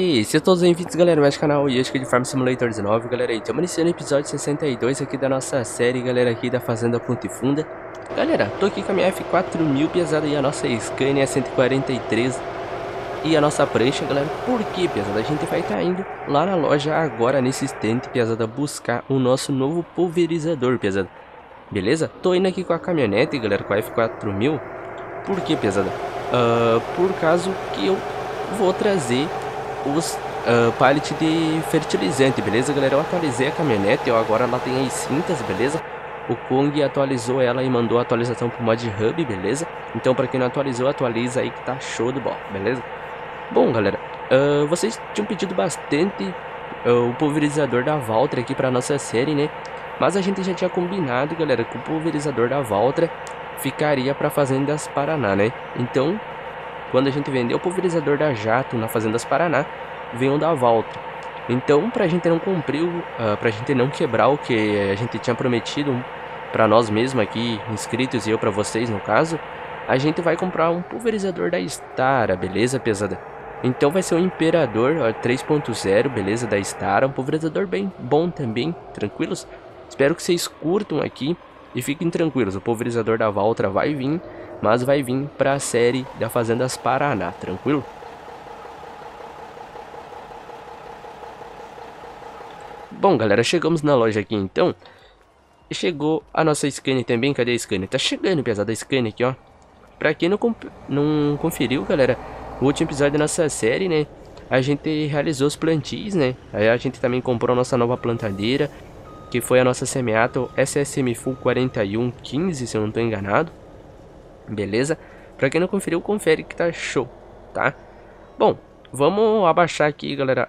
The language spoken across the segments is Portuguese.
E sejam todos bem-vindos, galera, mais canal e hoje aqui de Farm Simulator 19, galera, e estamos iniciando o episódio 62 aqui da nossa série, galera, aqui da Fazenda Ponte Funda. Galera, tô aqui com a minha F4000 pesada e a nossa Scania 143 e a nossa prancha, galera. Por que, pesada? A gente vai estar indo lá na loja agora, nesse instante, pesada, buscar o nosso novo pulverizador, pesada. Beleza? Tô indo aqui com a caminhonete, galera, com a F4000. Por que, pesada? Por causa que eu vou trazer os pallet de fertilizante, beleza, galera? Eu atualizei a caminhonete, agora ela tem as cintas, beleza? O Kong atualizou ela e mandou a atualização pro Mod Hub, beleza? Então, pra quem não atualizou, atualiza aí que tá show de bola, beleza? Bom, galera, vocês tinham pedido bastante o pulverizador da Valtra aqui pra nossa série, né? Mas a gente já tinha combinado, galera, que o pulverizador da Valtra ficaria pra Fazendas Paraná, né? Então, quando a gente vendeu o pulverizador da Jato na Fazendas Paraná, veio da Valtra. Então, pra gente não cumprir, pra gente não quebrar o que a gente tinha prometido pra nós mesmos aqui, inscritos, e eu pra vocês no caso, a gente vai comprar um pulverizador da Stara, beleza, pesada? Então vai ser um Imperador 3.0, beleza, da Stara, um pulverizador bem bom também, tranquilos? Espero que vocês curtam aqui e fiquem tranquilos, o pulverizador da Valtra vai vir, mas vai vir para a série da Fazendas Paraná, tranquilo? Bom, galera, chegamos na loja aqui então. Chegou a nossa Scania também, cadê a Scania? Tá chegando, pesada, a Scania aqui, ó. Pra quem não conferiu, galera, o último episódio da nossa série, né, a gente realizou os plantios, né. Aí a gente também comprou a nossa nova plantadeira, que foi a nossa Semiato SSM Full 4115, se eu não tô enganado. Beleza? Pra quem não conferiu, confere que tá show, tá? Bom, vamos abaixar aqui, galera,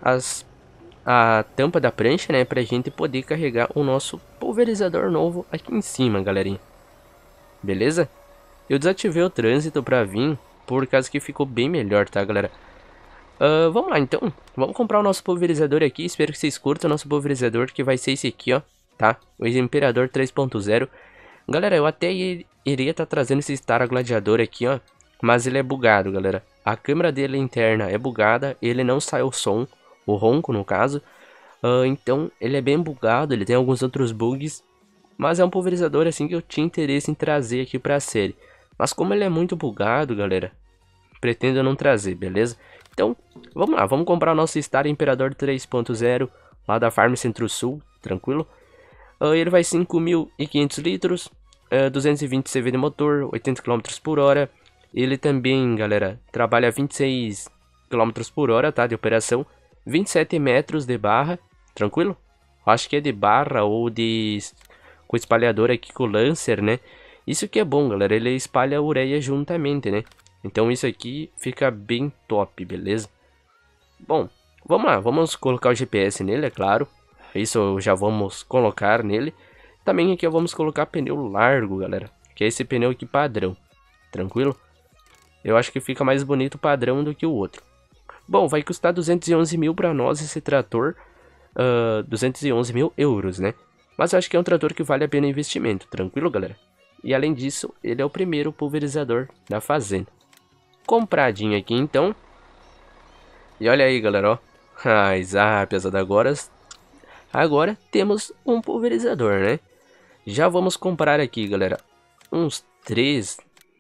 a tampa da prancha, né? Pra gente poder carregar o nosso pulverizador novo aqui em cima, galerinha. Beleza? Eu desativei o trânsito pra vir, por causa que ficou bem melhor, tá, galera? Vamos lá, então. Vamos comprar o nosso pulverizador aqui. Espero que vocês curtam o nosso pulverizador, que vai ser esse aqui, ó. Tá? O Imperador 3.0. Galera, eu até iria estar trazendo esse Stara Gladiador aqui, ó. Mas ele é bugado, galera. A câmera dele interna é bugada. Ele não sai o som, o ronco no caso. Então ele é bem bugado. Ele tem alguns outros bugs. Mas é um pulverizador assim que eu tinha interesse em trazer aqui pra série. Mas como ele é muito bugado, galera, pretendo não trazer, beleza? Então, vamos lá. Vamos comprar o nosso Stara Imperador 3.0 lá da Farm Centro-Sul, tranquilo? Ele vai 5.500 litros, 220 CV de motor, 80 km por hora. Ele também, galera, trabalha 26 km por hora, tá, de operação. 27 metros de barra, tranquilo? Acho que é de barra ou de com espalhador aqui com o Lancer, né? Isso que é bom, galera, ele espalha a ureia juntamente, né? Então isso aqui fica bem top, beleza? Bom, vamos lá, vamos colocar o GPS nele, é claro. Isso já vamos colocar nele. Também aqui vamos colocar pneu largo, galera, que é esse pneu aqui padrão, tranquilo? Eu acho que fica mais bonito o padrão do que o outro. Bom, vai custar 211 mil para nós esse trator, 211 mil euros, né? Mas eu acho que é um trator que vale a pena o investimento, tranquilo, galera? E além disso, ele é o primeiro pulverizador da fazenda. Compradinho aqui então. E olha aí, galera, ó. Pesada, agora temos um pulverizador, né? Já vamos comprar aqui, galera, uns 3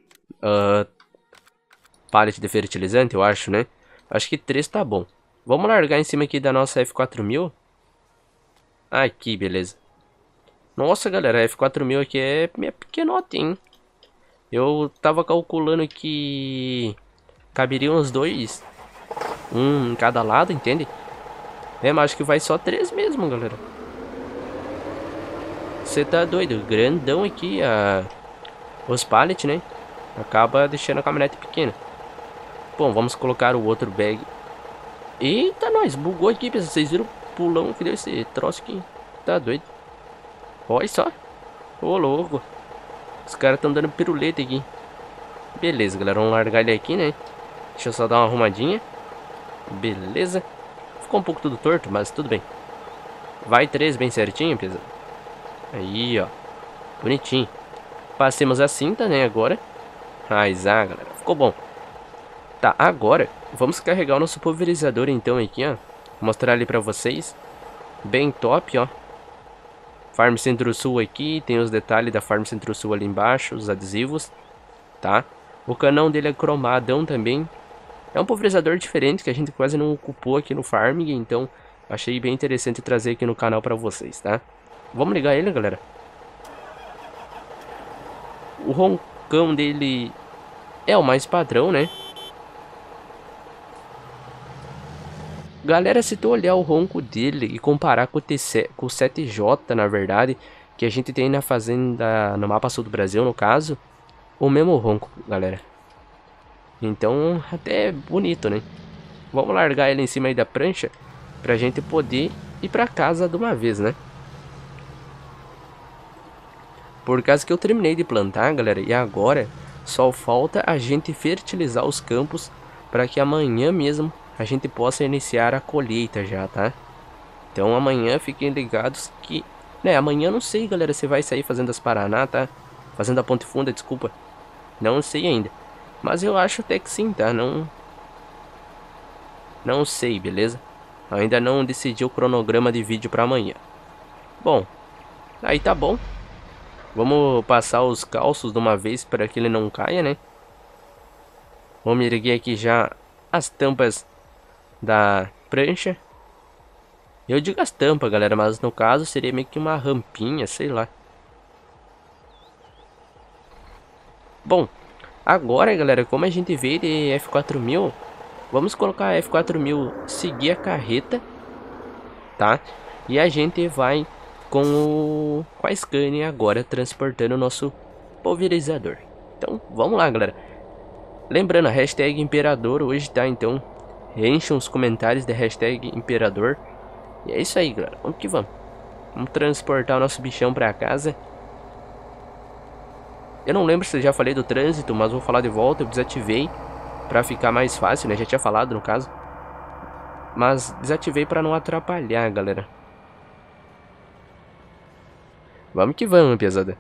pallet de fertilizante, eu acho, né? Acho que 3 tá bom. Vamos largar em cima aqui da nossa F4000. Aqui, beleza. Nossa, galera, a F4000 aqui é minha pequenote, hein? Eu tava calculando que caberia uns 2, um em cada lado, entende? Mas acho que vai só 3 mesmo, galera. Você tá doido? Grandão aqui, os pallet, né? Acaba deixando a caminhonete pequena. Bom, vamos colocar o outro bag. Eita, nós, bugou aqui, pessoal. Vocês viram o pulão que deu esse troço aqui? Tá doido. Olha só. Ô, louco. Os caras estão dando piruleta aqui. Beleza, galera. Vamos largar ele aqui, né? Deixa eu só dar uma arrumadinha. Beleza. Ficou um pouco tudo torto, mas tudo bem. Vai 3 bem certinho, pessoal. Aí, ó. Bonitinho. Passemos a cinta, né, agora. Galera. Ficou bom. Tá, agora Vamos carregar o nosso pulverizador então aqui, ó. Vou mostrar ali pra vocês. Bem top, ó. Farm Centro-Sul aqui, tem os detalhes da Farm Centro-Sul ali embaixo, os adesivos, tá? O canão dele é cromadão também. É um pulverizador diferente que a gente quase não ocupou aqui no farming, então achei bem interessante trazer aqui no canal pra vocês, tá? Vamos ligar ele, galera. O roncão dele é o mais padrão, né? Galera, se tu olhar o ronco dele e comparar com o 7J, na verdade, que a gente tem na fazenda, no mapa sul do Brasil, no caso, o mesmo ronco, galera. Então, até é bonito, né? Vamos largar ele em cima aí da prancha, pra gente poder ir pra casa de uma vez, né? Por causa que eu terminei de plantar, galera, e agora só falta a gente fertilizar os campos para que amanhã mesmo a gente possa iniciar a colheita já, tá? Então amanhã fiquem ligados que... Né, amanhã eu não sei, galera, se vai sair Fazenda das Paraná, tá? Fazenda Ponte Funda, desculpa. Não sei ainda. Mas eu acho até que sim, tá? Não sei, beleza? Ainda não decidi o cronograma de vídeo para amanhã. Bom, aí tá bom. Vamos passar os calços de uma vez para que ele não caia, né? Vamos erguer aqui já as tampas da prancha. Eu digo as tampas, galera, mas no caso seria meio que uma rampinha, sei lá. Bom, agora, galera, como a gente veio de F4000, vamos colocar a F4000, seguir a carreta, tá? E a gente vai com a Scania agora transportando o nosso pulverizador. Então, vamos lá, galera. Lembrando, a hashtag Imperador hoje, tá? Então, encham os comentários da hashtag Imperador. E é isso aí, galera. Vamos que vamos. Vamos transportar o nosso bichão pra casa. Eu não lembro se eu já falei do trânsito, mas vou falar de volta. Eu desativei pra ficar mais fácil, né? Já tinha falado, no caso. Mas desativei pra não atrapalhar, galera. Vamos que vamos, pesada.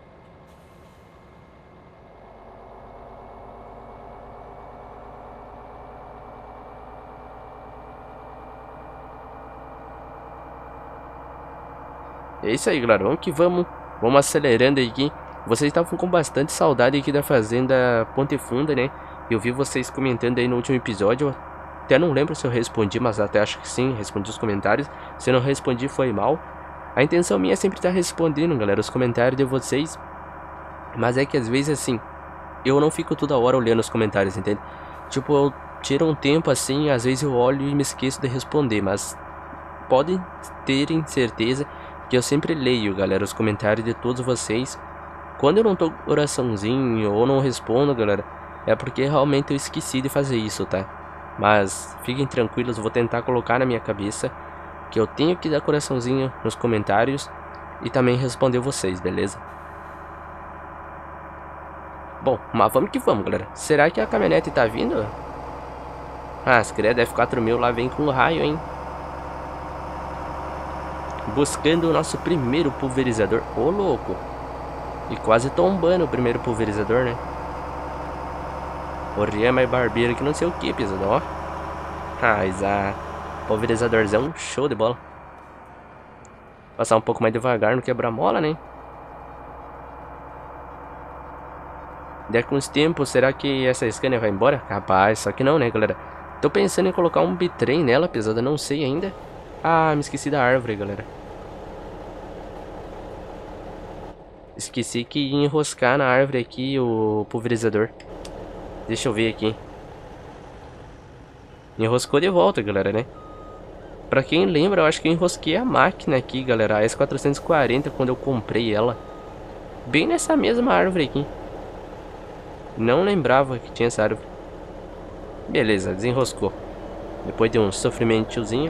É isso aí, galera. Vamos que vamos. Vamos acelerando aqui. Vocês estavam com bastante saudade aqui da Fazenda Ponte Funda, né? Eu vi vocês comentando aí no último episódio. Até não lembro se eu respondi, mas até acho que sim. Respondi os comentários. Se eu não respondi, foi mal. A intenção minha é sempre estar respondendo, galera, os comentários de vocês. Mas é que às vezes, assim, eu não fico toda hora olhando os comentários, entende? Tipo, eu tiro um tempo assim, às vezes eu olho e me esqueço de responder. Mas podem terem certeza que eu sempre leio, galera, os comentários de todos vocês. Quando eu não tô com coraçãozinho ou não respondo, galera, é porque realmente eu esqueci de fazer isso, tá? Mas fiquem tranquilos, eu vou tentar colocar na minha cabeça que eu tenho que dar coraçãozinho nos comentários e também responder vocês, beleza? Bom, mas vamos que vamos, galera. Será que a caminhonete tá vindo? Ah, se credo, F4000 lá vem com raio, hein? Buscando o nosso primeiro pulverizador. Ô, louco. E quase tombando o primeiro pulverizador, né? O Rian é mais barbeiro que não sei o que, pesado, ó. Ah, pulverizadorzão, show de bola. Passar um pouco mais devagar, não quebrar mola, né? Daqui uns tempos, será que essa Scania vai embora? Capaz, só que não, né, galera? Tô pensando em colocar um bitrem nela, pesada, não sei ainda. Ah, me esqueci da árvore, galera. Esqueci que ia enroscar na árvore aqui o pulverizador. Deixa eu ver aqui. Enroscou de volta, galera, né? Pra quem lembra, eu acho que eu enrosquei a máquina aqui, galera. A S440, quando eu comprei ela. Bem nessa mesma árvore aqui. Não lembrava que tinha essa árvore. Beleza, desenroscou. Depois de um sofrimentozinho.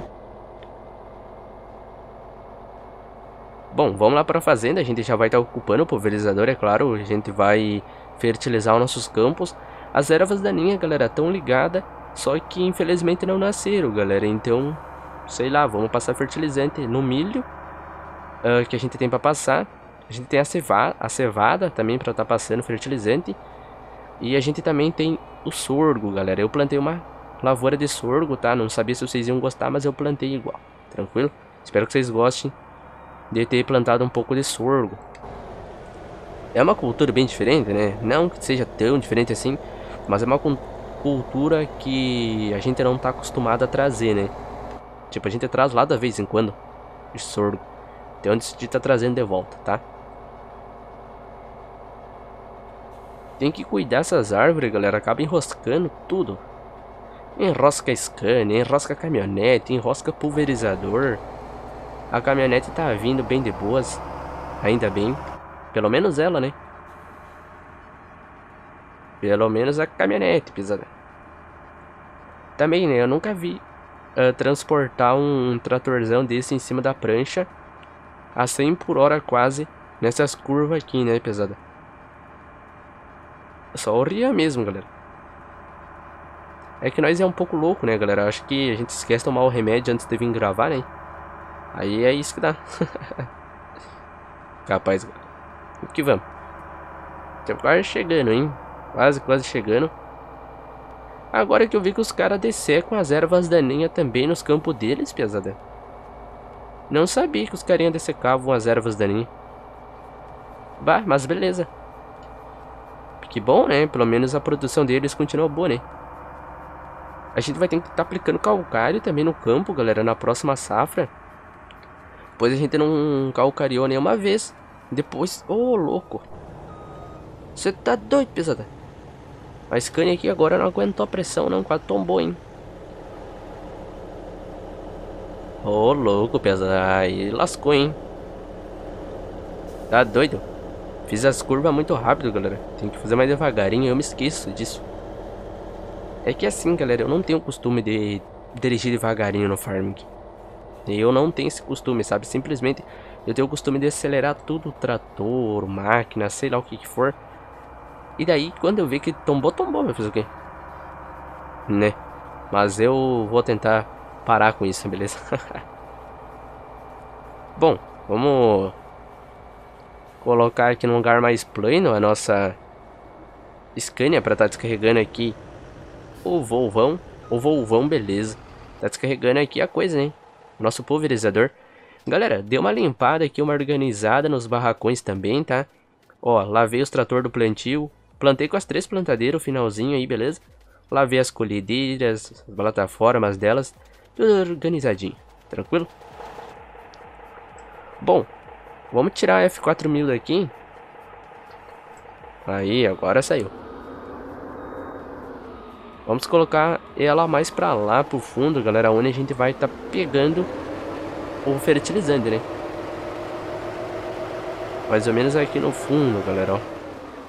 Bom, vamos lá para a fazenda. A gente já vai estar ocupando o pulverizador, é claro. A gente vai fertilizar os nossos campos. As ervas daninhas, galera, estão ligadas. Só que infelizmente não nasceram, galera. Então, sei lá, vamos passar fertilizante no milho que a gente tem para passar. A gente tem a cevada também para estar passando fertilizante. E a gente também tem o sorgo, galera. Eu plantei uma lavoura de sorgo, tá? Não sabia se vocês iam gostar, mas eu plantei igual. Tranquilo? Espero que vocês gostem de ter plantado um pouco de sorgo. É uma cultura bem diferente, né? Não que seja tão diferente assim, mas é uma cultura que a gente não tá acostumado a trazer, né? Tipo, a gente traz lá da vez em quando de sorgo. Então eu decidi tá trazendo de volta, tá? Tem que cuidar dessas árvores, galera. Acaba enroscando tudo. Enrosca Scania, enrosca caminhonete, enrosca pulverizador. A caminhonete tá vindo bem de boas. Ainda bem. Pelo menos ela, né? Pelo menos a caminhonete, pisada. Também, né? Eu nunca vi transportar um tratorzão desse em cima da prancha a 100 por hora quase nessas curvas aqui, né, pesada? Só o Ria mesmo, galera. É que nós é um pouco louco, né, galera? Acho que a gente esquece de tomar o remédio antes de vir gravar, né? Aí é isso que dá. Capaz, galera. O que vamos? Estamos quase chegando, hein? Quase chegando. Agora que eu vi que os caras dessecam as ervas daninhas também nos campos deles, pesada. Não sabia que os carinhas dessecavam as ervas daninhas. Bah, mas beleza. Que bom, né? Pelo menos a produção deles continua boa, né? A gente vai ter que estar aplicando calcário também no campo, galera, na próxima safra. Pois a gente não calcariou nenhuma vez. Depois... Ô, louco. Você tá doido, pesada. A Scania aqui agora não aguentou a pressão, não. Quase tombou, hein? Ô, louco, pesada. Aí lascou, hein? Tá doido? Fiz as curvas muito rápido, galera. Tem que fazer mais devagarinho. Eu me esqueço disso. É que assim, galera, eu não tenho o costume de dirigir devagarinho no farming. Eu não tenho esse costume, sabe? Simplesmente eu tenho o costume de acelerar tudo. Trator, máquina, sei lá o que for. E daí, quando eu ver que tombou, vai fazer o quê? Né? Mas eu vou tentar parar com isso, beleza? Bom, vamos colocar aqui num lugar mais plano a nossa Scania para estar descarregando aqui o Volvão. O Volvão, beleza. Tá descarregando aqui a coisa, né? Nosso pulverizador. Galera, deu uma limpada aqui, uma organizada nos barracões também, tá? Ó, lavei os trator do plantio. Plantei com as 3 plantadeiras, o finalzinho aí, beleza? Lavei as colhedeiras, as plataformas delas. Tudo organizadinho, tranquilo? Bom, vamos tirar a F4000 daqui. Aí, agora saiu. Vamos colocar ela mais pra lá, pro fundo, galera, onde a gente vai estar pegando o fertilizante, né? Mais ou menos aqui no fundo, galera, ó.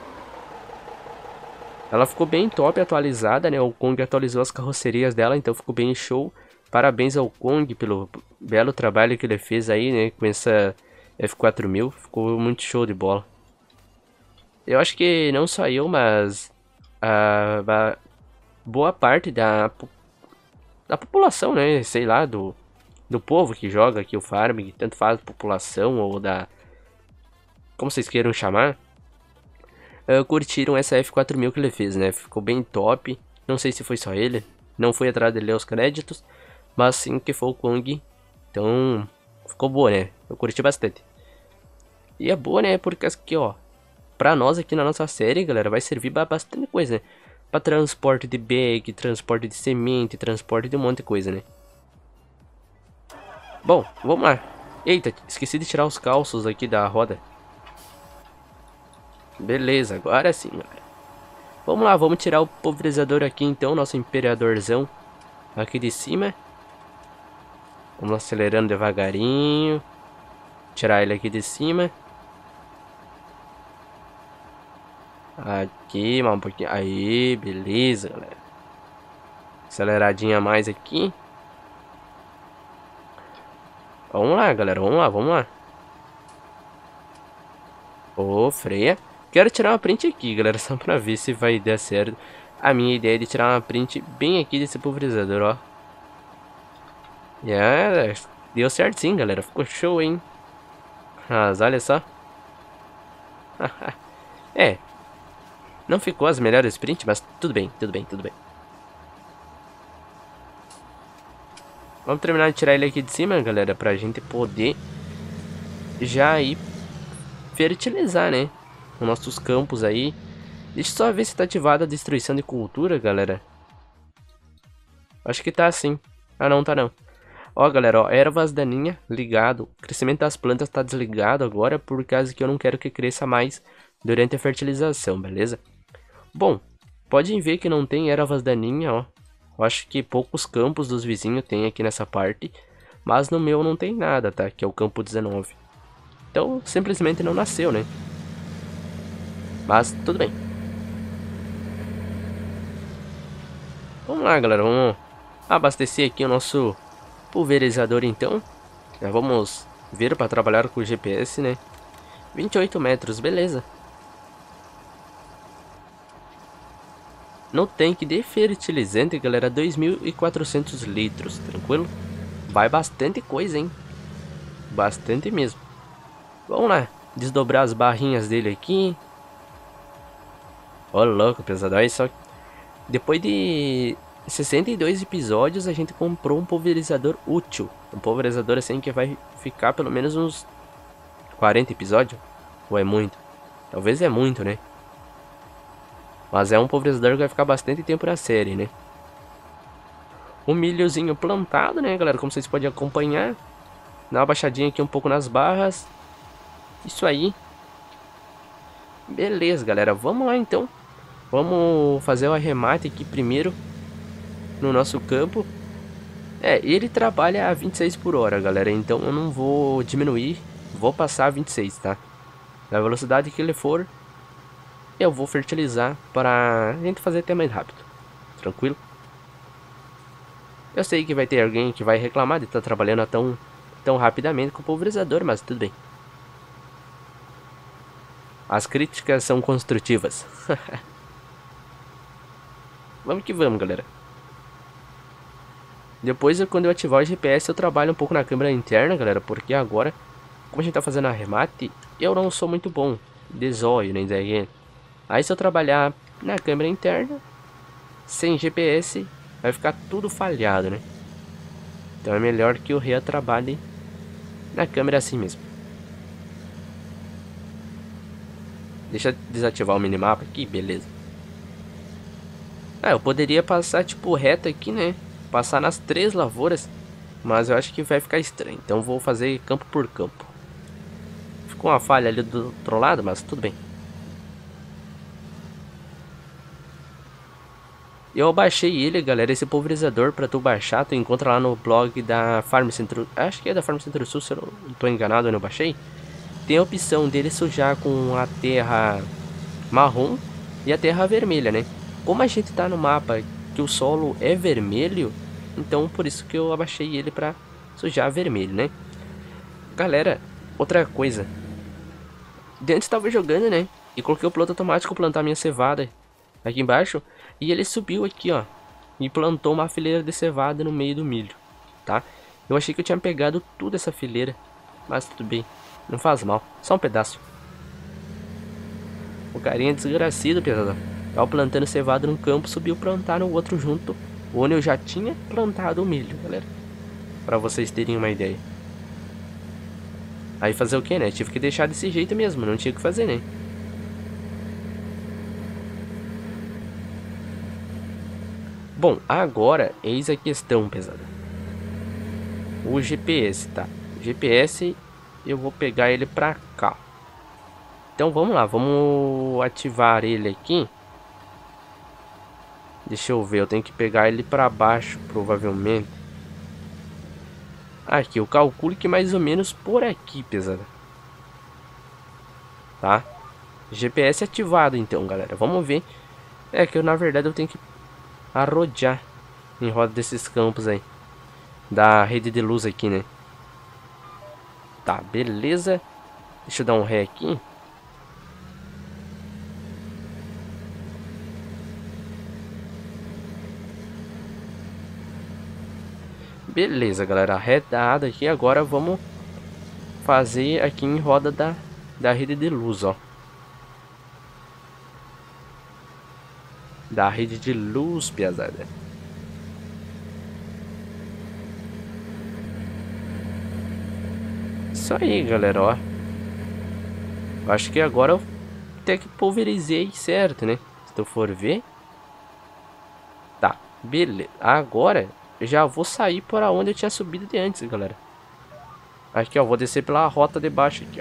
Ela ficou bem top, atualizada, né? O Kong atualizou as carrocerias dela, então ficou bem show. Parabéns ao Kong pelo belo trabalho que ele fez aí, né? Com essa F4000, ficou muito show de bola. Eu acho que não só eu, mas a boa parte da população, né? Sei lá, do povo que joga aqui o farm, tanto faz população ou da... como vocês queiram chamar. Curtiram essa F4000 que ele fez, né? Ficou bem top. Não sei se foi só ele. Não fui atrás de ler os créditos. Mas sim que foi o Kong. Então, ficou boa, né? Eu curti bastante. E é boa, né? Porque aqui, ó. Pra nós aqui na nossa série, galera, vai servir pra bastante coisa, né? Pra transporte de bag, transporte de semente, transporte de um monte de coisa, né? Bom, vamos lá. Eita, esqueci de tirar os calços aqui da roda. Beleza, agora sim, galera. Vamos lá, vamos tirar o pulverizador aqui então, nosso imperador,zão aqui de cima. Vamos acelerando devagarinho. Tirar ele aqui de cima. Aqui, mais um pouquinho. Aí, beleza, galera. Aceleradinha mais aqui. Vamos lá, galera, vamos lá. Ô, freia. Quero tirar uma print aqui, galera, só pra ver se vai dar certo. A minha ideia é de tirar uma print bem aqui desse pulverizador, ó. Deu certo sim, galera. Ficou show, hein? Mas olha só. É. Não ficou as melhores prints, mas tudo bem, tudo bem, tudo bem. Vamos terminar de tirar ele aqui de cima, galera, pra gente poder já ir fertilizar, né? Os nossos campos aí. Deixa eu só ver se tá ativada a destruição de cultura, galera. Acho que tá assim. Ah, não, tá não. Ó, galera, ó, ervas daninhas ligado. O crescimento das plantas tá desligado agora por causa que eu não quero que cresça mais durante a fertilização, beleza? Bom, podem ver que não tem ervas daninhas, ó. Eu acho que poucos campos dos vizinhos tem aqui nessa parte, mas no meu não tem nada, tá? Que é o campo 19. Então, simplesmente não nasceu, né? Mas, tudo bem. Vamos lá, galera, vamos abastecer aqui o nosso pulverizador, então. Já vamos ver para trabalhar com o GPS, né? 28 metros, beleza. No tanque de fertilizante, galera, 2.400 litros, tranquilo? Vai bastante coisa, hein? Bastante mesmo. Vamos lá, desdobrar as barrinhas dele aqui. Ó, louco, pesadão. Aí só depois de 62 episódios, a gente comprou um pulverizador útil. Um pulverizador assim que vai ficar pelo menos uns 40 episódios. Ou é muito? Talvez é muito, né? Mas é um pulverizador que vai ficar bastante tempo na série, né? Um milhozinho plantado, né, galera? Como vocês podem acompanhar. Dá uma baixadinha aqui um pouco nas barras. Isso aí. Beleza, galera. Vamos lá, então. Vamos fazer o arremate aqui primeiro. No nosso campo. É, ele trabalha a 26 por hora, galera. Então eu não vou diminuir. Vou passar a 26, tá? Na velocidade que ele for, eu vou fertilizar para a gente fazer até mais rápido. Tranquilo? Eu sei que vai ter alguém que vai reclamar de estar trabalhando tão rapidamente com o pulverizador, mas tudo bem. As críticas são construtivas. Vamos que vamos, galera. Depois, quando eu ativar o GPS, eu trabalho um pouco na câmera interna, galera. Porque agora, como a gente tá fazendo arremate, eu não sou muito bom de zóio, nem daí. Aí se eu trabalhar na câmera interna, sem GPS, vai ficar tudo falhado, né? Então é melhor que o Rea trabalhe na câmera assim mesmo. Deixa eu desativar o minimapa aqui, beleza. Ah, eu poderia passar tipo reto aqui, né? Passar nas 3 lavouras, mas eu acho que vai ficar estranho. Então vou fazer campo por campo. Ficou uma falha ali do outro lado, mas tudo bem. Eu baixei ele, galera, esse pulverizador pra tu baixar, tu encontra lá no blog da Farm Centro, acho que é da Farm Centro Sul, se eu não tô enganado, eu não baixei. Tem a opção dele sujar com a terra marrom e a terra vermelha, né? Como a gente tá no mapa que o solo é vermelho, então por isso que eu abaixei ele pra sujar vermelho, né? Galera, outra coisa. De antes tava jogando, né? E coloquei o piloto automático plantar minha cevada aqui embaixo. E ele subiu aqui, ó. E plantou uma fileira de cevada no meio do milho, tá? Eu achei que eu tinha pegado tudo essa fileira. Mas tudo bem, não faz mal, só um pedaço. O carinha é desgracido, pesado. Tava plantando cevada num campo, subiu plantar no outro junto, onde eu já tinha plantado o milho, galera. Pra vocês terem uma ideia. Aí fazer o que, né? Tive que deixar desse jeito mesmo, não tinha o que fazer, né? Bom, agora eis a questão, pesada. O GPS, tá? O GPS eu vou pegar ele pra cá. Então vamos lá, vamos ativar ele aqui. Deixa eu ver, eu tenho que pegar ele pra baixo, provavelmente. Aqui, eu calculo que mais ou menos por aqui, pesada. Tá? GPS ativado então, galera. Vamos ver. É que eu, na verdade, eu tenho que arrodear em roda desses campos aí. Da rede de luz aqui, né? Tá, beleza. Deixa eu dar um ré aqui. Beleza, galera. Ré dada aqui. Agora vamos fazer aqui em roda da rede de luz, ó. Da rede de luz, piazada. isso aí, galera, ó. Acho que agora eu até que pulverizei certo, né? Se tu for ver. Tá, beleza. Agora eu já vou sair para onde eu tinha subido de antes, galera. Aqui, ó, vou descer pela rota de baixo aqui, ó.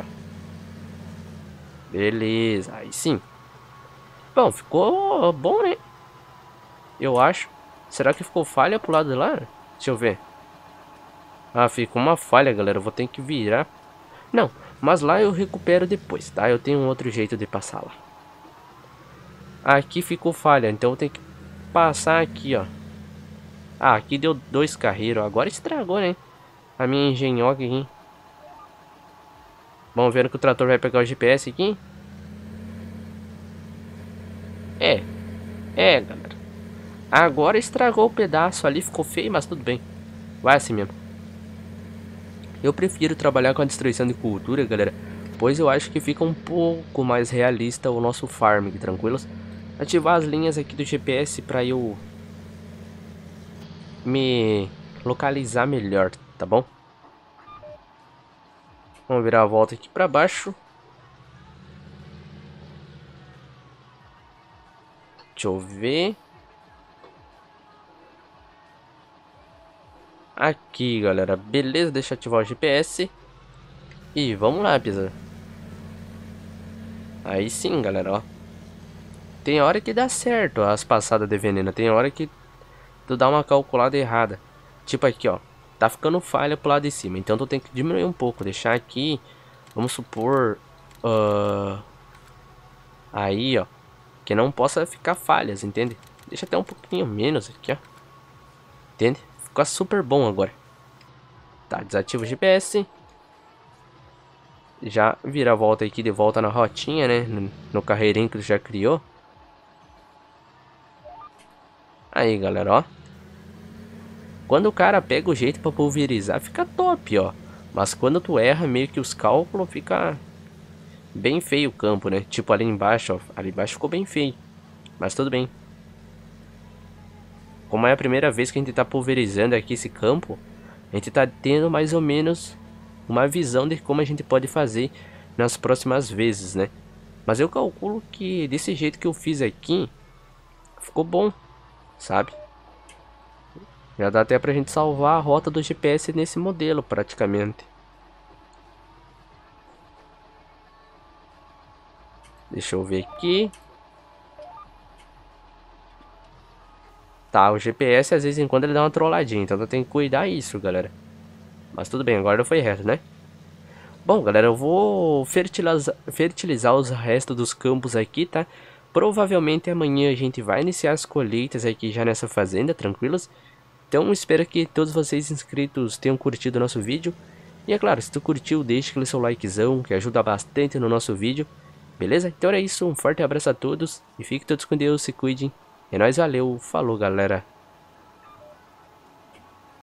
Beleza, aí sim. Bom, ficou bom, né? Eu acho. Será que ficou falha pro lado de lá? Deixa eu ver. Ah, ficou uma falha, galera. Eu vou ter que virar. Não, mas lá eu recupero depois, tá? Eu tenho um outro jeito de passar lá. Aqui ficou falha, então eu tenho que passar aqui, ó. Ah, aqui deu 2 carreiros. Agora estragou, né? A minha engenhoca aqui. Vamos ver que o trator vai pegar o GPS aqui. É, galera. Agora estragou o pedaço ali, ficou feio, mas tudo bem. Vai assim mesmo. Eu prefiro trabalhar com a destruição de cultura, galera, pois eu acho que fica um pouco mais realista o nosso farm, tranquilos? Ativar as linhas aqui do GPS para eu me localizar melhor, tá bom? Vamos virar a volta aqui para baixo. Deixa eu ver. Aqui, galera. Beleza, deixa eu ativar o GPS. E vamos lá, pisa. Aí sim, galera, ó. Tem hora que dá certo as passadas de veneno. Tem hora que tu dá uma calculada errada. Tipo aqui, ó. Tá ficando falha pro lado de cima. Então tu tem que diminuir um pouco. Deixar aqui. Vamos supor. Aí, ó. Que não possa ficar falhas, entende? Deixa até um pouquinho menos aqui, ó. Entende? Ficou super bom agora. Tá, desativa o GPS. Já vira a volta aqui de volta na rotinha, né? No carreirinho que tu já criou. Aí, galera, ó. Quando o cara pega o jeito pra pulverizar, fica top, ó. Mas quando tu erra meio que os cálculos, fica bem feio o campo, né? Tipo ali embaixo, ó. Ali embaixo ficou bem feio. Mas tudo bem. Como é a primeira vez que a gente tá pulverizando aqui esse campo, a gente tá tendo mais ou menos uma visão de como a gente pode fazer nas próximas vezes, né? Mas eu calculo que desse jeito que eu fiz aqui, ficou bom, sabe? Já dá até pra gente salvar a rota do GPS nesse modelo, praticamente. Deixa eu ver aqui. Tá, o GPS às vezes em quando ele dá uma trolladinha, então eu tenho que cuidar isso, galera. Mas tudo bem, agora foi reto, né? Bom, galera, eu vou fertilizar os restos dos campos aqui, tá? Provavelmente amanhã a gente vai iniciar as colheitas aqui já nessa fazenda, tranquilos? Então espero que todos vocês inscritos tenham curtido o nosso vídeo. E é claro, se tu curtiu, deixa aquele seu likezão, que ajuda bastante no nosso vídeo. Beleza? Então é isso, um forte abraço a todos. E fiquem todos com Deus, se cuidem. É nóis, valeu, falou galera.